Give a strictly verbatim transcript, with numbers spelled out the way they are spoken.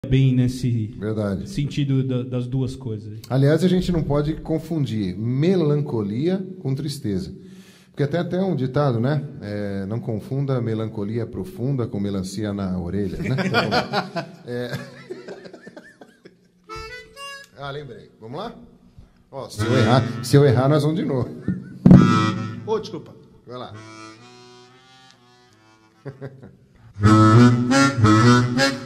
bem nesse Verdade. sentido da, das duas coisas. Aliás, a gente não pode confundir melancolia com tristeza. Porque tem até um ditado, né? É, não confunda melancolia profunda com melancia na orelha, né? Então, é... Ah, lembrei. Vamos lá? Ó, se eu errar, se eu errar, nós vamos de novo. Ô, oh, desculpa. Vai lá.